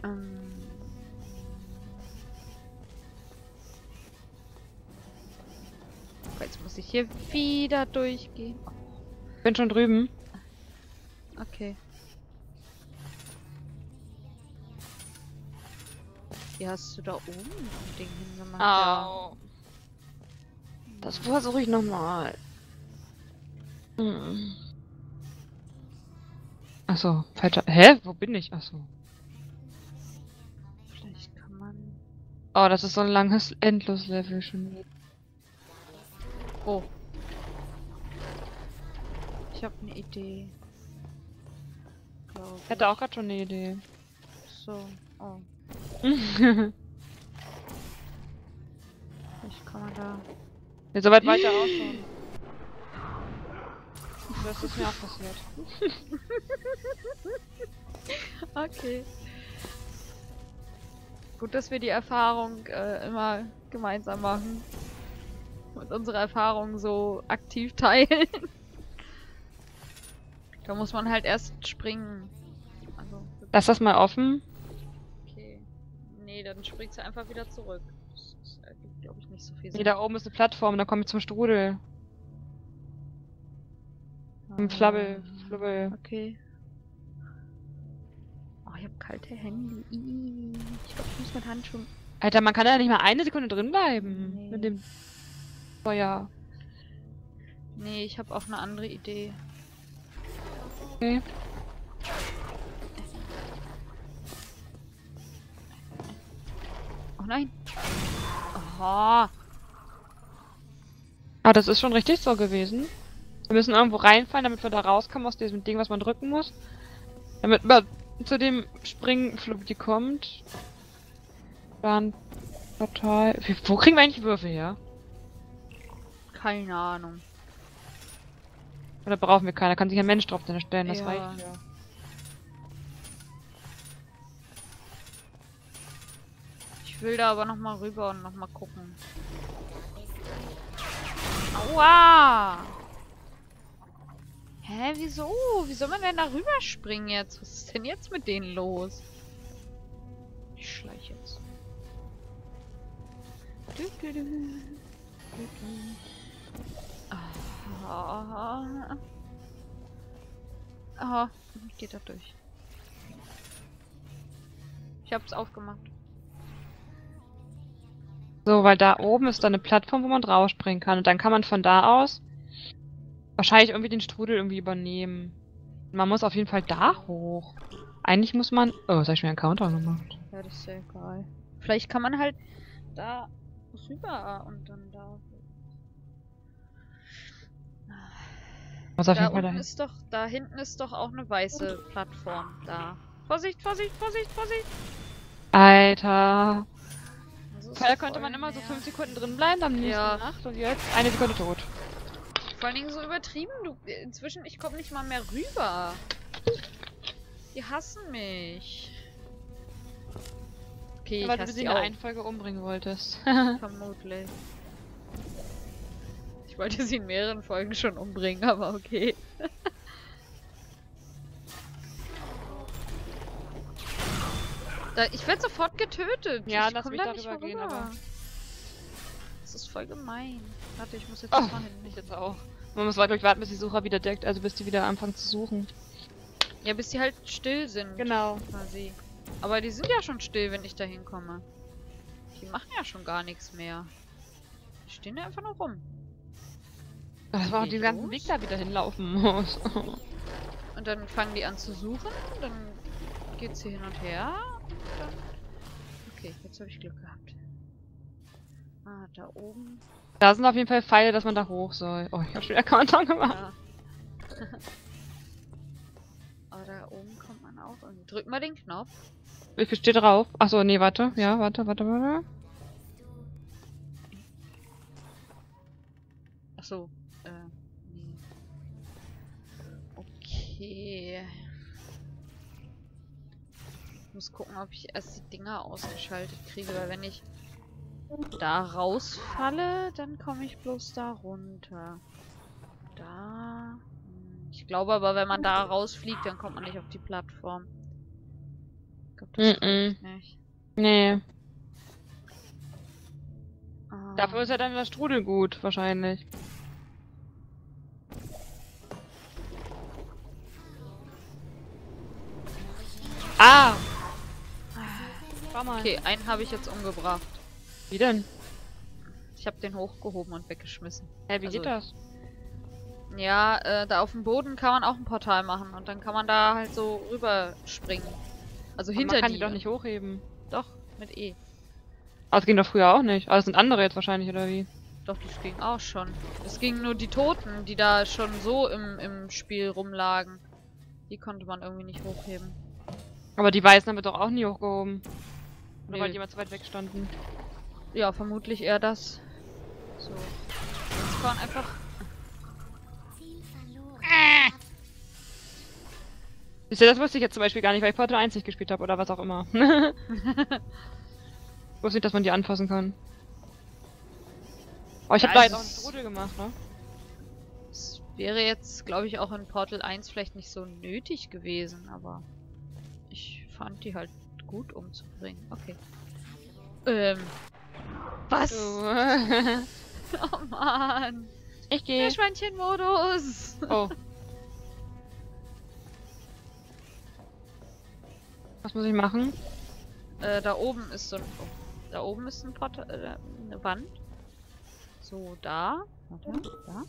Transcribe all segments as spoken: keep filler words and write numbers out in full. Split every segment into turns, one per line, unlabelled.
Ähm. Jetzt muss ich hier wieder durchgehen.
Ich bin schon drüben.
Okay. Wie hast du da oben ein Ding hingemacht?
Au. Das versuche ich nochmal. Hm. Achso, falscher. Hä? Wo bin ich? Achso.
Vielleicht kann man...
Oh, das ist so ein langes Endlos-Level schon wieder.
Oh. Ich habe eine Idee.
Ich hatte auch gerade schon eine Idee.
So. Oh. Ich kann man da...
Ja, soweit war ich ja auch schon. Das ist mir auch passiert.
Okay. Gut, dass wir die Erfahrung äh, immer gemeinsam machen. Und unsere Erfahrungen so aktiv teilen. Da muss man halt erst springen. Also,
Lass das mal offen.
okay. Nee, dann springt sie einfach wieder zurück. Das, das ergibt, glaube ich, nicht so viel Sinn.
Nee, da oben ist eine Plattform, da komme ich zum Strudel. Im Flabbel, Flubbel.
Okay. Oh, ich habe kalte Hände. Ih, ich glaube, ich muss mit Handschuhen.
Alter, man kann da nicht mal eine Sekunde drin bleiben.
Nee.
Mit dem Feuer.
Nee, ich habe auch eine andere Idee.
Okay.
Oh nein. Aha.
Aber das ist schon richtig so gewesen. Wir müssen irgendwo reinfallen, damit wir da rauskommen aus diesem Ding, was man drücken muss. Damit man zu dem Springflugti kommt. Dann Portal. Wie, wo kriegen wir eigentlich Würfel her?
Keine Ahnung.
Oder brauchen wir keiner? Kann sich ein Mensch drauf stellen, das
Ja.
reicht ja.
Ich will da aber noch mal rüber und noch mal gucken. Aua! Hä, wieso? Wie soll man denn da rüberspringen jetzt? Was ist denn jetzt mit denen los? Ich schleiche jetzt. Du, du, du. Du, du. Ah. Aha, geht da durch. Ich hab's aufgemacht.
So, weil da oben ist dann eine Plattform, wo man drauf springen kann. Und dann kann man von da aus wahrscheinlich irgendwie den Strudel irgendwie übernehmen. Man muss auf jeden Fall da hoch. Eigentlich muss man... Oh, jetzt habe ich mir einen Countdown gemacht.
Ja, das ist ja egal. Vielleicht kann man halt da rüber und dann da.
Muss auf
Da
jeden Fall
unten
dahin.
ist doch, da hinten ist doch auch eine weiße Plattform da. Vorsicht, Vorsicht, Vorsicht, Vorsicht!
Alter.
Also ist
Vorher konnte
voll
man immer so
nervig.
fünf Sekunden drin bleiben, dann nächsten
Ja.
Nacht und jetzt eine Sekunde tot.
Vor allen Dingen so übertrieben, du. Inzwischen, ich komme nicht mal mehr rüber. Die hassen mich. Okay,
Ja, weil
ich
du
hasse
sie
die
in der
auch.
einen Folge umbringen wolltest.
Vermutlich. Ich wollte sie in mehreren Folgen schon umbringen, aber okay. Da, ich werde sofort getötet.
Ja,
ich
lass
komm
mich
da
darüber
nicht mehr
gehen,
rüber.
aber-
Das ist voll gemein. Warte, ich muss jetzt
Oh,
mal hin.
ich jetzt auch. Man muss wirklich warten, bis die Sucher wieder deckt, also bis die wieder anfangen zu suchen.
Ja, bis die halt still sind.
Genau.
Quasi. Aber die sind ja schon still, wenn ich da hinkomme. Die machen ja schon gar nichts mehr. Die stehen ja einfach nur rum.
Das war auch
Geht
den ganzen
los?
Weg da wieder hinlaufen muss.
Und dann fangen die an zu suchen. Dann geht's hier hin und her. Und dann... Okay, jetzt habe ich Glück gehabt. Ah, da oben.
Da sind auf jeden Fall Pfeile, dass man da hoch soll. Oh, ich hab schon wieder Countdown gemacht.
Ja. Aber da oben kommt man auch irgendwie. Drück mal den Knopf.
Ich stehe drauf. Achso, nee, warte. Ja, warte, warte, warte.
Achso. Äh, nee. Okay. Ich muss gucken, ob ich erst die Dinger ausgeschaltet kriege, weil wenn ich da rausfalle, dann komme ich bloß da runter. Da. Hm, Ich glaube aber, wenn man da rausfliegt, dann kommt man nicht auf die Plattform. glaube, das
Mm-mm.
reicht nicht.
Nee.
Ah.
Dafür ist ja dann das Strudel gut, wahrscheinlich. Ah! Schau mal.
Okay, einen habe ich jetzt umgebracht.
Wie denn?
Ich habe den hochgehoben und weggeschmissen.
Hä, wie
Also-
geht das?
Ja, äh, da auf dem Boden kann man auch ein Portal machen und dann kann man da halt so rüberspringen. Also
Aber
hinter
man kann
die.
die doch nicht hochheben.
Doch, mit E.
Aber das ging doch früher auch nicht. Aber das sind andere jetzt wahrscheinlich, oder wie?
Doch, das ging auch schon. Es gingen nur die Toten, die da schon so im, im Spiel rumlagen. Die konnte man irgendwie nicht hochheben.
Aber die Weißen haben wir doch auch nie hochgehoben. Oder
Nö.
weil die immer zu weit weg standen.
Ja, vermutlich eher das. So. Jetzt kann man einfach.
Wisst ihr, das wusste ich jetzt zum Beispiel gar nicht, weil ich Portal eins nicht gespielt habe oder was auch immer. Ich wusste nicht, dass man die anfassen kann. Aber ich
Ja,
habe da
es
jetzt auch einen
ist-
Strudel gemacht, ne?
Es wäre jetzt, glaube ich, auch in Portal eins vielleicht nicht so nötig gewesen, aber ich fand die halt gut umzubringen. Okay. Ähm. Was?
So.
Oh Mann.
Ich gehe.
Meerschweinchen-Modus.
Oh. Was muss ich machen?
Äh, da oben ist so ein. Oh, da oben ist ein Portal. Äh, eine Wand. So, da. Warte, da.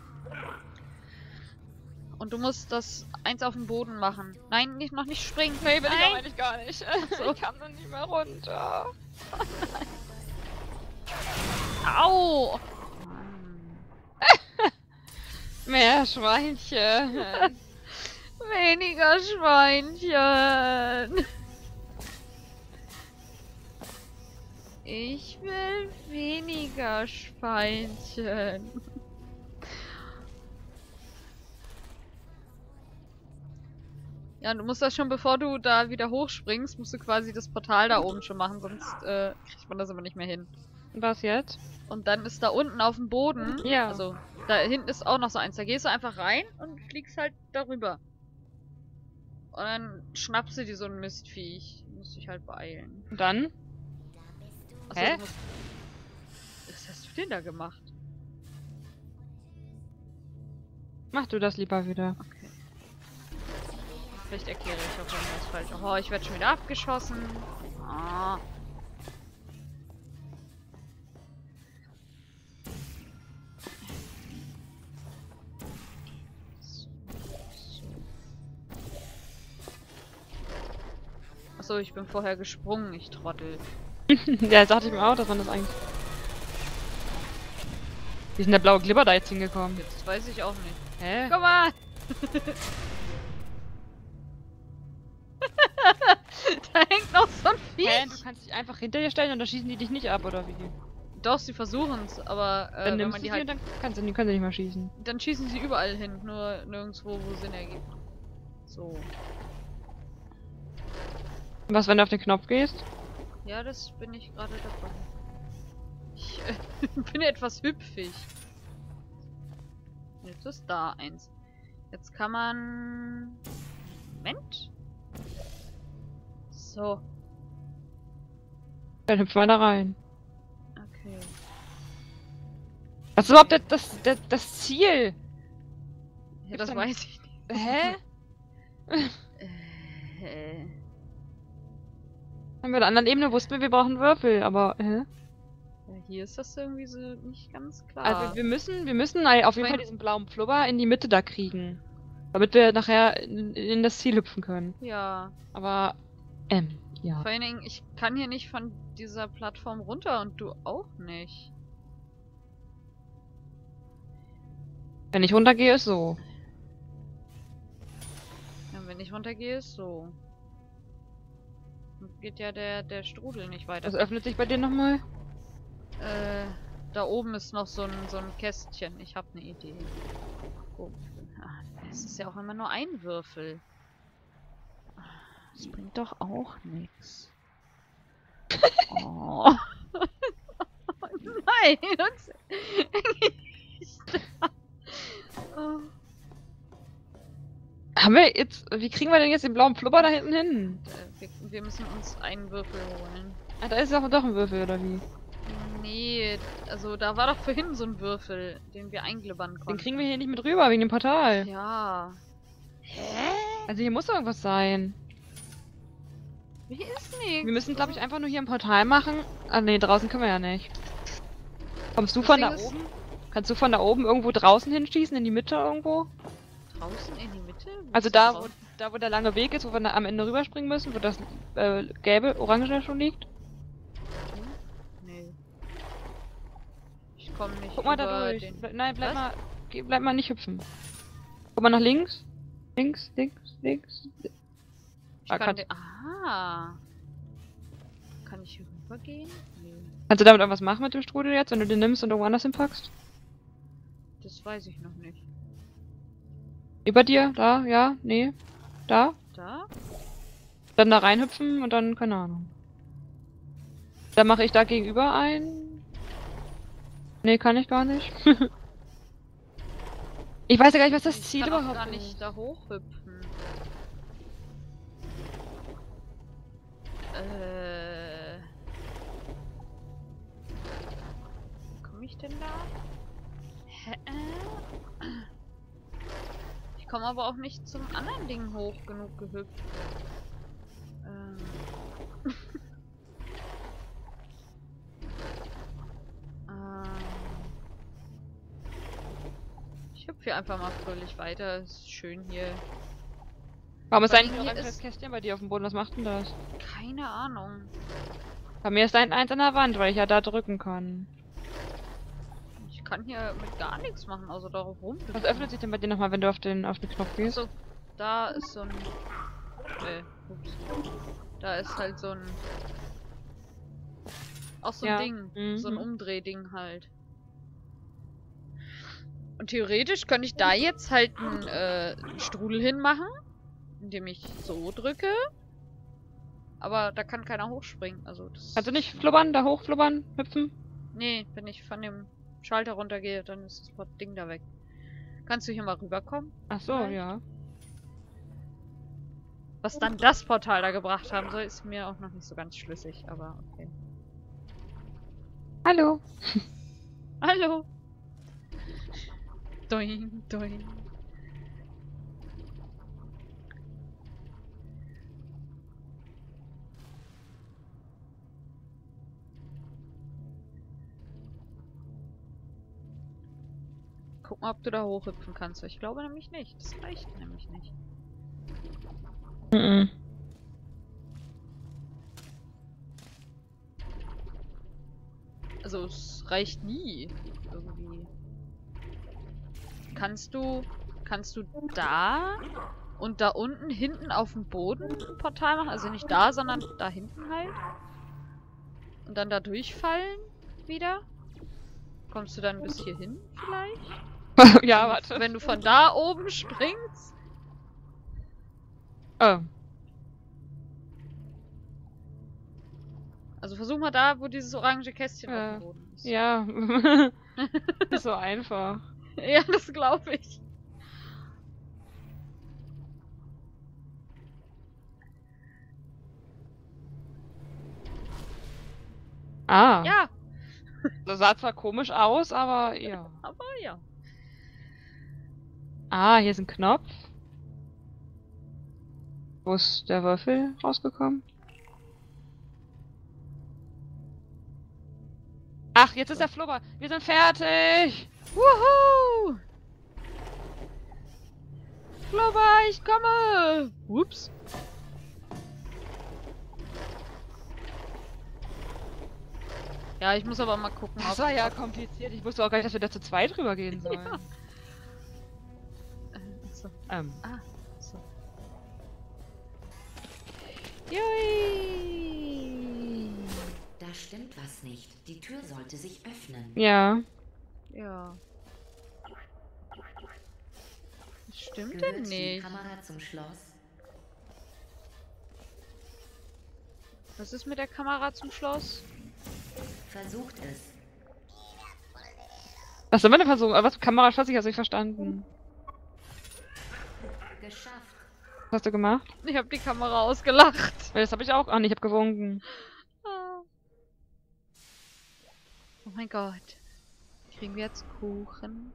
Und du musst das eins auf dem Boden machen. Nein, nicht, noch nicht springen.
Nee, will ich
Nein.
auch eigentlich gar nicht.
so.
Ich kann noch nicht mehr runter.
Au! Mann.
Mehr Schweinchen.
Weniger Schweinchen. Ich will weniger Schweinchen. Ja, du musst das schon, bevor du da wieder hochspringst, musst du quasi das Portal da oben schon machen, sonst äh, kriegt man das aber nicht mehr hin.
Was jetzt?
Und dann ist da unten auf dem Boden,
Ja.
also da hinten ist auch noch so eins, da gehst du einfach rein und fliegst halt darüber. Und dann schnappst du dir so ein Mistviech. Musst dich halt beeilen.
Und dann?
Achso,
Hä?
du musst... Was hast du denn da gemacht?
Mach du das lieber wieder.
Okay. Vielleicht erkläre ich auch irgendwas falsch. Oh, ich werde schon wieder abgeschossen. Ah. Achso, ich bin vorher gesprungen, ich Trottel.
Ja, sagte ich mir auch, dass man das eigentlich... Wie ist denn der blaue Glibber da jetzt hingekommen?
Jetzt weiß ich auch nicht.
Hä?
Komm mal! Da hängt noch so ein Viech.
Hä? Du kannst dich einfach hinter dir stellen und dann schießen die dich nicht ab, oder wie?
Doch, sie versuchen es, aber äh,
Dann
wenn
nimmst
man
du
die
sie
halt...
und dann kannst du, die können sie nicht mehr schießen.
Dann schießen sie überall hin, nur nirgendwo, wo Sinn ergibt. So.
Und was, wenn du auf den Knopf gehst?
Ja, das bin ich gerade dabei. Ich äh, bin etwas hüpfig. Jetzt ist da eins. Jetzt kann man... Moment. So.
Dann hüpf mal da rein.
Okay.
Was ist überhaupt das, das, das, das Ziel?
Ja,
Gibt's
das
dann-
weiß ich nicht.
Hä?
Äh,
Bei der anderen Ebene wussten wir, wir brauchen Würfel, aber hä?
ja, hier ist das irgendwie so nicht ganz klar.
Also wir müssen, wir müssen auf jeden
mein-
Fall diesen blauen Flubber in die Mitte da kriegen. Damit wir nachher in, in das Ziel hüpfen können.
ja.
Aber, ähm, ja.
Vor allen Dingen, ich kann hier nicht von dieser Plattform runter und du auch nicht.
Wenn ich runtergehe, ist so.
Ja, wenn ich runtergehe, ist so. Dann geht ja der, der Strudel nicht weiter.
Das öffnet sich bei dir nochmal?
Äh, da oben ist noch so ein, so ein Kästchen. Ich habe eine Idee. Oh, ah, es ist ja auch immer nur ein Würfel. Das bringt doch auch nichts. Oh. Nein! Das oh.
Haben wir jetzt... Wie kriegen wir denn jetzt den blauen Flubber da hinten hin?
Äh, wir, wir müssen uns einen Würfel holen.
Ah, da ist doch, doch ein Würfel, oder wie?
Nee, also da war doch vorhin so ein Würfel, den wir einglibbern konnten.
Den kriegen wir hier nicht mit rüber, wegen dem Portal.
Ja. Hä?
Also hier muss doch irgendwas sein.
Wie ist nichts?
Wir müssen, glaube ich, einfach nur hier ein Portal machen. Ah, nee, draußen können wir ja nicht. Kommst du von da
Deswegen ist-
oben? Kannst du von da oben irgendwo draußen hinschießen, in die Mitte irgendwo?
Draußen in die Mitte? Wo
Also
ist das
da, wo,
draußen?
da, wo der lange Weg ist, wo wir da am Ende rüberspringen müssen, wo das äh, gelbe, orange schon liegt.
Nee. Ich komme nicht
Guck mal da
über
durch.
den...
Ble Nein, bleib
Was?
mal, geh- bleib mal nicht hüpfen. Guck mal nach links. Links, links, links.
Ich
Ah,
kann
kann-
den... Ah. Kann ich hier rübergehen? Nee.
Kannst du damit irgendwas machen mit dem Strudel jetzt, wenn du den nimmst und irgendwo anders hinpackst?
Das weiß ich noch nicht.
Über dir? Da? Ja? Nee? Da?
Da?
Dann da reinhüpfen und dann, keine Ahnung. Dann mache ich da gegenüber ein. Nee, kann ich gar nicht. Ich weiß ja gar nicht, was das
Ich
Ziel
kann auch
überhaupt
gar
ist.
nicht da hochhüpfen. Äh... Wie komme ich denn da? Hä? Ich komme aber auch nicht zum anderen Ding hoch genug gehüpft. Ähm... ähm... Ich hüpfe hier einfach mal fröhlich weiter. Ist schön hier.
Warum ist
Bei
eigentlich
mir
ein oranges
ist-
Kästchen bei dir auf dem Boden? Was macht denn das?
Keine Ahnung.
Bei mir ist ein eins an der Wand, weil ich ja da drücken kann.
Ich kann hier mit gar nichts machen, außer darauf rum.
Was öffnet sich denn bei dir nochmal, wenn du auf den, auf den Knopf gehst?
Achso, da ist so ein... Äh, ups. Da ist halt so ein... Auch so ein
Ja,
Ding.
mhm.
So ein Umdrehding halt. Und theoretisch könnte ich da jetzt halt einen, äh, einen Strudel hinmachen, indem ich so drücke. Aber da kann keiner hochspringen. Also das...
Kannst du nicht flubbern, da hochflubbern, hüpfen?
Nee, wenn ich von dem Schalter runtergehe, dann ist das Ding da weg. Kannst du hier mal rüberkommen?
Ach so,
Vielleicht.
ja.
Was dann das Portal da gebracht haben soll, ist mir auch noch nicht so ganz schlüssig, aber okay.
Hallo.
Hallo! Doing, doing. Guck mal, ob du da hochhüpfen kannst. Ich glaube nämlich nicht. Das reicht nämlich nicht.
Mhm.
Also es reicht nie. Irgendwie. Kannst du. Kannst du da und da unten hinten auf dem Boden ein Portal machen? Also nicht da, sondern da hinten halt. Und dann da durchfallen wieder? Kommst du dann bis hier hin vielleicht?
Ja, warte.
Wenn du von da oben springst?
Oh.
Also versuch mal da, wo dieses orange Kästchen
Ja.
auf dem Boden ist.
Ja. Ist so einfach.
Ja, das glaube ich.
Ah.
Ja,
Das sah zwar komisch aus, aber ja.
aber ja.
Ah, hier ist ein Knopf. Wo ist der Würfel rausgekommen? Ach, jetzt ist der Flubber. Wir sind fertig.
Wuhu! Flubber, ich komme! Ups. Ja, ich muss aber mal gucken,
Das
ob...
war ja
ob-
kompliziert. Ich wusste auch gar nicht, dass wir da zu zweit drüber gehen sollen.
Ja. Äh, so.
Ähm.
Ah, so. Jui!
Da stimmt was nicht. Die Tür sollte sich öffnen.
Ja.
Ja. Was stimmt
Gehört
denn
die
nicht?
Kamera zum Schloss?
Was ist mit der Kamera zum Schloss?
Versucht es.
Was soll man denn versuchen? Was Kamera, ich hab's nicht verstanden.
Geschafft.
Was hast du gemacht?
Ich habe die Kamera ausgelacht.
Weil das habe ich auch an. Ich habe gewunken.
Ah. Oh mein Gott. Kriegen wir jetzt Kuchen?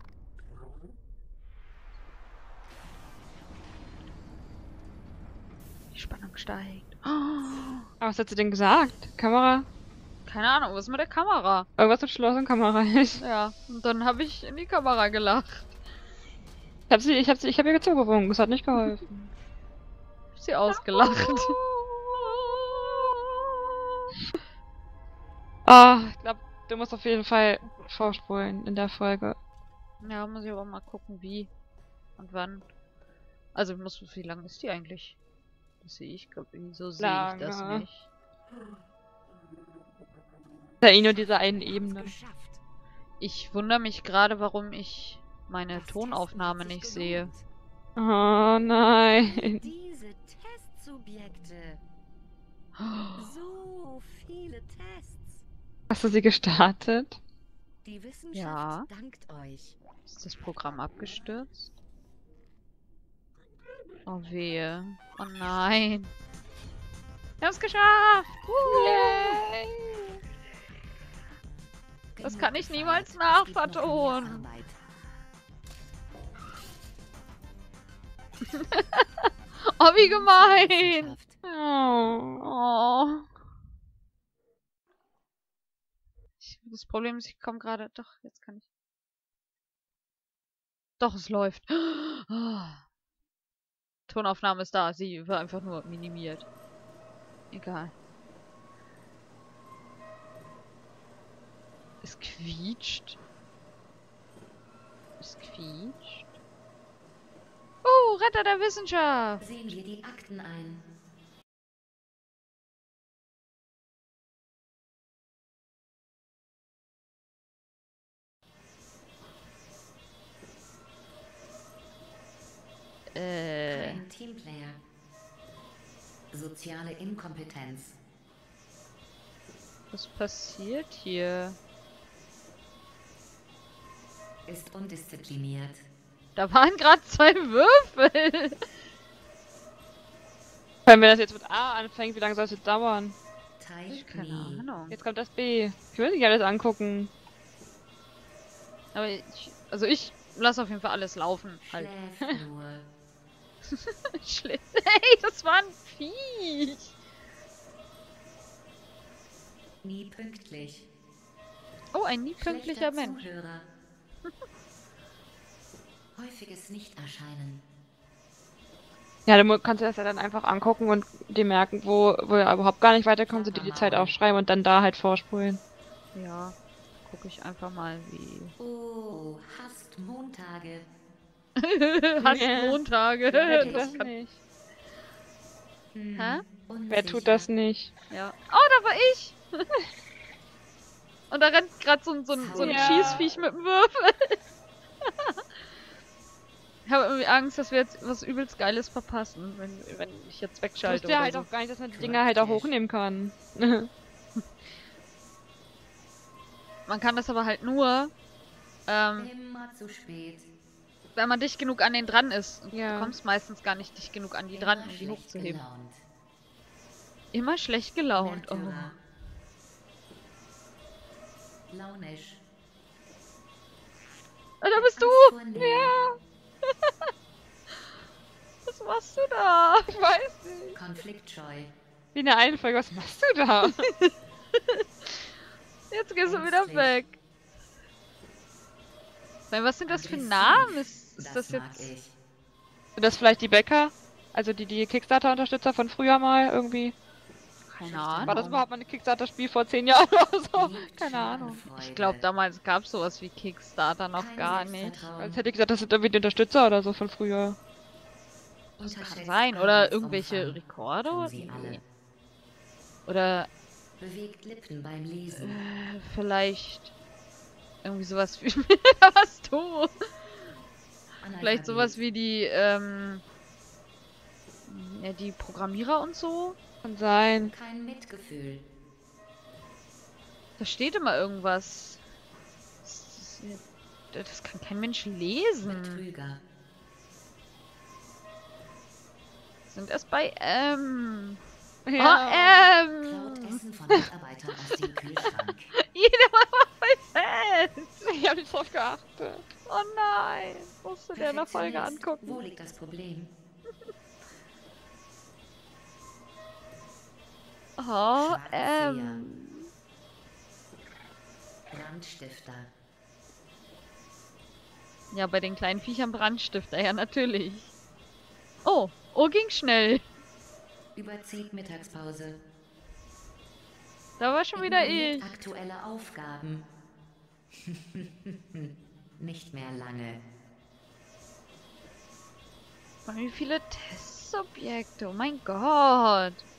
Die Spannung steigt. Oh.
Aber was hat sie denn gesagt? Kamera?
Keine Ahnung, was ist mit der Kamera?
Irgendwas mit Schloss und Kamera. Ich
Ja, und dann habe ich in die Kamera gelacht.
hab sie, ich hab sie, ich hab ihr zugewunken. Es hat nicht geholfen.
Hab sie ausgelacht.
Ah, ich glaube, du musst auf jeden Fall vorspulen in der Folge.
Ja, muss ich aber mal gucken, wie und wann. Also, muss, wie lang ist die eigentlich? Das sehe ich, glaub, wieso sehe ich das
Lange.
nicht?
Ja, eh nur diese einen Ebene.
Geschafft.
Ich wundere mich gerade, warum ich meine
Das
Tonaufnahme
Testen hat
nicht
sich
sehe.
gelohnt.
Oh nein.
Diese Testsubjekte. So viele Tests.
Hast du sie gestartet?
Die Wissenschaft
Ja.
dankt euch.
Ist das Programm abgestürzt? Oh wehe. Oh nein. Wir haben es geschafft! Yay! Das kann ich niemals
Es gibt noch mehr
nachvertonen.
Arbeit.
Oh, wie gemein!
Wissenschaft.
Oh.
Oh. Ich, das Problem ist, ich komme gerade... Doch, jetzt kann ich... Doch, es läuft. Oh. Tonaufnahme ist da. Sie war einfach nur minimiert. Egal. Es quietscht. Es quietscht. Oh, Retter der Wissenschaft!
Sehen wir die Akten ein.
Äh...
Ein Teamplayer. Soziale Inkompetenz.
Was passiert hier?
Ist undiszipliniert.
Da waren gerade zwei Würfel.
Wenn das jetzt mit A anfängt, wie lange soll es jetzt dauern?
Teil
Keine
nie.
Ahnung.
Jetzt kommt das B. Ich will nicht alles angucken.
Aber ich, also ich lasse auf jeden Fall alles laufen. Halt.
Schläft nur.
Schlimm. Hey, das war ein Viech.
Nie pünktlich.
Oh, ein nie pünktlicher
Schlechter
Mensch.
Zuhörer. Häufiges Nichterscheinen.
Ja, du mu- kannst dir das ja dann einfach angucken und dir merken, wo, wo er überhaupt gar nicht weiterkommt, und dir die Zeit aufschreiben und dann da halt vorspulen.
Ja, gucke ich einfach mal, wie...
Oh, hasst Montage.
Hast
Ja.
Montage.
Wer tut
Das
das
kann...
nicht?
Hm,
Hä?
Wer tut das nicht?
Ja. Oh, da war ich. Und da rennt gerade so, ein- so, ein- so ein
Ja.
Schießviech mit dem Würfel. Ich habe irgendwie Angst, dass wir jetzt was übelst Geiles verpassen, wenn, wenn ich jetzt
Ich
wegschalte
wusste ja
oder
halt
so.
auch gar nicht, dass man die Dinger halt auch
Praktisch.
hochnehmen kann.
Man kann das aber halt nur, ähm,
Immer zu spät.
wenn man dicht genug an den dran ist. Und
Ja.
du kommst meistens gar nicht dicht genug an die dran,
Immer
um die
schlecht
hochzuheben.
gelaunt.
Immer schlecht gelaunt. Oh.
Märtyrer. Launisch.
Ah, da bist du!
Angst vor Nähe.
Ja! Was machst du da?
Ich weiß nicht.
Konfliktscheu.
Wie eine Einfolge, was machst du da?
Jetzt gehst du wieder
Ängstlich.
weg. Weil, was sind das für
Aggressiv.
Namen? Ist, ist das,
das mag
jetzt...
ich.
Sind das vielleicht die Bäcker? Also die, die Kickstarter-Unterstützer von früher mal irgendwie?
Keine
War
Ahnung.
das überhaupt mal ein Kickstarter-Spiel vor zehn Jahren oder so?
Liebt
Keine Ahnung.
Schadenfreude.
Ich glaube, damals gab es sowas wie Kickstarter noch
Kein
gar nicht.
Selbstvertrauen.
Als hätte ich gesagt, das sind irgendwie die Unterstützer oder so von früher.
Das kann
Unterschätzt
sein. Oder
Arbeitsumfang.
irgendwelche Rekorde?
Tun sie
Nee.
alle.
Oder
Bewegt Lippen beim Lesen.
äh, vielleicht irgendwie sowas wie... Was du? Vielleicht sowas wie die, ähm... Ja, die Programmierer und so?
Kann sein.
Kein Mitgefühl.
Da steht immer irgendwas. Das, ist- das kann kein Mensch lesen.
Betrüger.
sind erst bei M.
Ja.
Oh,
Klaut
M.
Essen von Mitarbeitern aus dem Kühlschrank.
Jeder war voll fest.
Ich hab nicht drauf geachtet.
Oh nein. Musst du dir in der Folge
Perfektionist.
angucken.
Wo liegt das Problem?
Oh,
Schwarze
M.
Brandstifter.
Ja, bei den kleinen Viechern Brandstifter, ja natürlich. Oh, oh, ging schnell.
Überzieht Mittagspause.
Da war schon wieder
Ignoriert
ich.
aktuelle Aufgaben. Nicht mehr lange.
Mann, wie viele Testsubjekte, oh mein Gott.